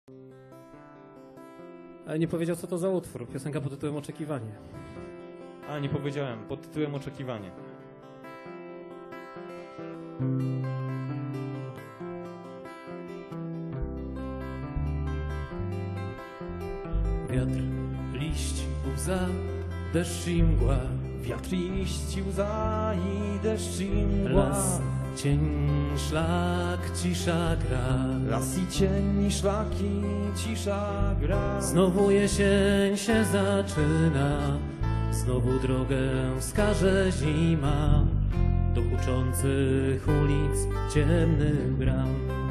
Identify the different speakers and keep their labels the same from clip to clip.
Speaker 1: Ale nie powiedział, co to za utwór. Piosenka pod tytułem Oczekiwanie.
Speaker 2: A, nie powiedziałem. Pod tytułem Oczekiwanie.
Speaker 1: Wiatr, liść, łza, deszcz i mgła.
Speaker 2: Wiatr, liść, łza i deszcz i mgła.
Speaker 1: Las, cień, szlak, cisza gra.
Speaker 2: Las i cień, szlaki, cisza gra.
Speaker 1: Znowu jesień się zaczyna. Znowu drogę wskaże zima. Do huczących ulic, ciemnych bram.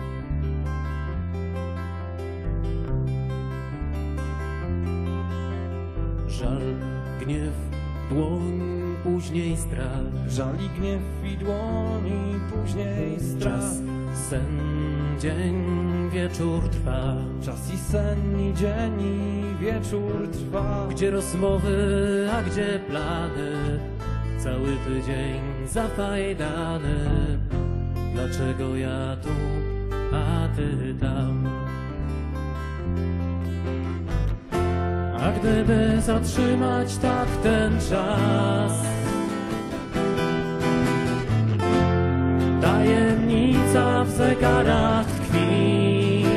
Speaker 1: Żal, gniew, dłoń, później strach.
Speaker 2: Żal i gniew i dłoni, później strach.
Speaker 1: Czas, sen, dzień, wieczór trwa.
Speaker 2: Czas i sen, i dzień, i wieczór trwa.
Speaker 1: Gdzie rozmowy, a gdzie plany? Cały tydzień zafajdany. Dlaczego ja tu, a ty tam? A gdyby zatrzymać tak ten czas, tajemnica w zegarach tkwi.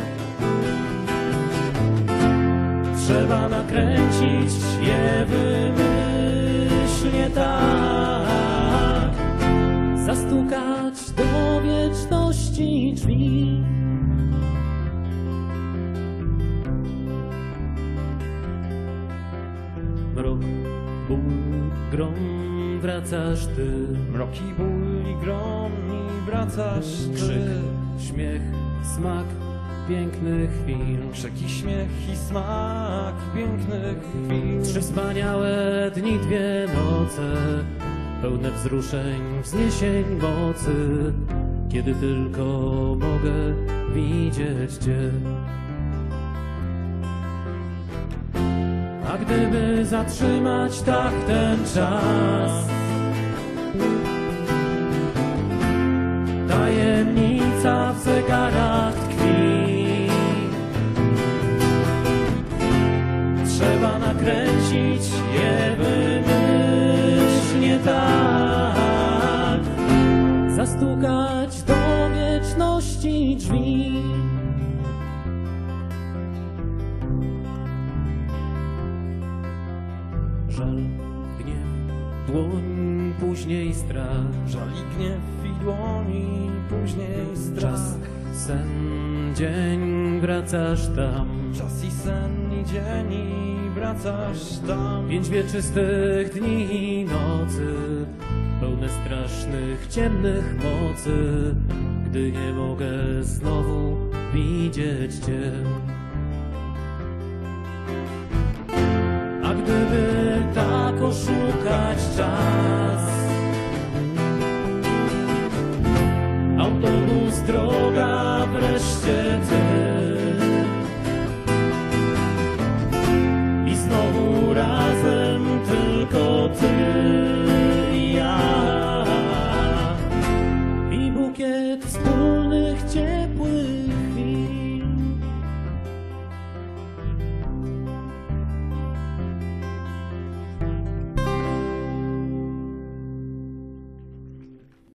Speaker 1: Trzeba nakręcić je wymyślnie tak, zastukać do wieczności drzwi. Mrok, ból, grom, wracasz ty.
Speaker 2: Mroki, ból i grom i wracasz ty.
Speaker 1: Krzyk, śmiech, smak pięknych chwil.
Speaker 2: Krzyki, śmiech i smak pięknych chwil.
Speaker 1: 3 wspaniałe dni, 2 noce, pełne wzruszeń, wzniesień mocy, kiedy tylko mogę widzieć cię. A gdyby zatrzymać tak ten czas, tajemnica w zegarach tkwi. Trzeba nakręcić je wymyślnie tak, zastukać do wieczności drzwi. Żal, gniew, dłoń, później strach.
Speaker 2: Żal i gniew i dłoni, później strach.
Speaker 1: Czas, sen, dzień, wracasz tam.
Speaker 2: Czas i sen, i dzień, i wracasz tam.
Speaker 1: 5 wieczystych dni i nocy, pełne strasznych, ciemnych mocy, gdy nie mogę znowu widzieć cię. A gdyby tak oszukać czas, autobus, droga, wreszcie ty. I znowu razem tylko ty i ja. I bukiet wspólnych, ciepłych